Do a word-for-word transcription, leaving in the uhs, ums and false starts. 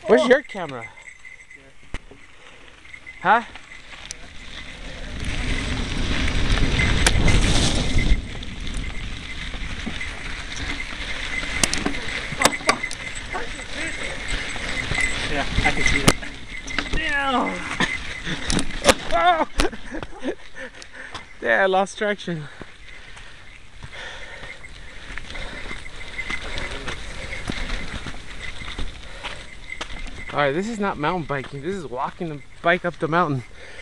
Where's your camera? Huh? Yeah, I can see that. Damn! Oh! Yeah, I lost traction. Alright, this is not mountain biking, this is walking the bike up the mountain.